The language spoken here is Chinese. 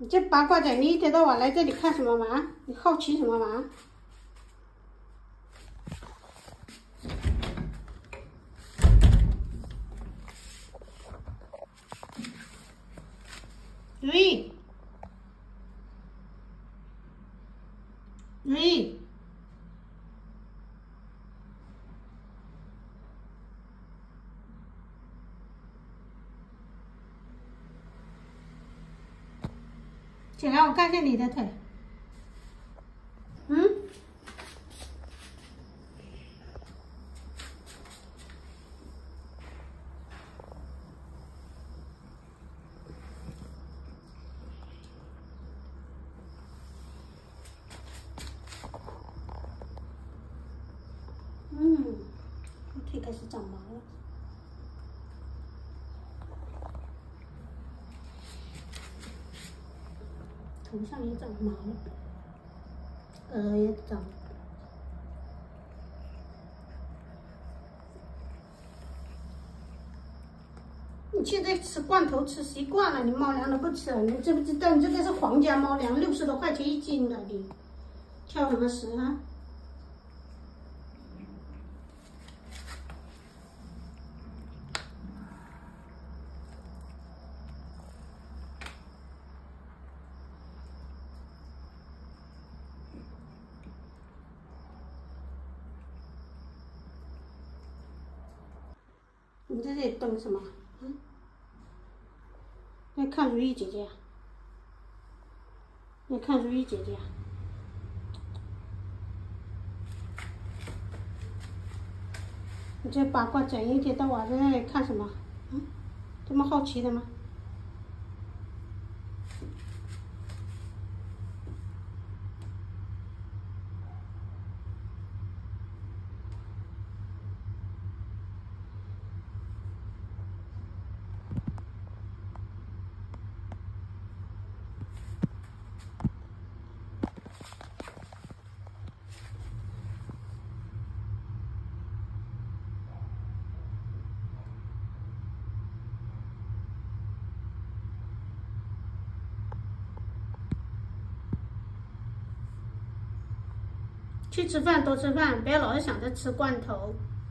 你这八卦仔，你一天到晚来这里看什么嘛？你好奇什么嘛？如意，如意，起来，我看看你的腿。我腿开始长毛了。头上也长毛了，耳也长。你现在吃罐头吃习惯了，你猫粮都不吃了，你知不知道？你这个是皇家猫粮，60多块钱1斤的，你挑什么食啊？你在这里瞪什么？在看如意姐姐啊？你看如意姐姐啊？你这八卦仔一天到晚在那里看什么？这么好奇的吗？去吃饭，多吃饭，不要老是想着吃罐头。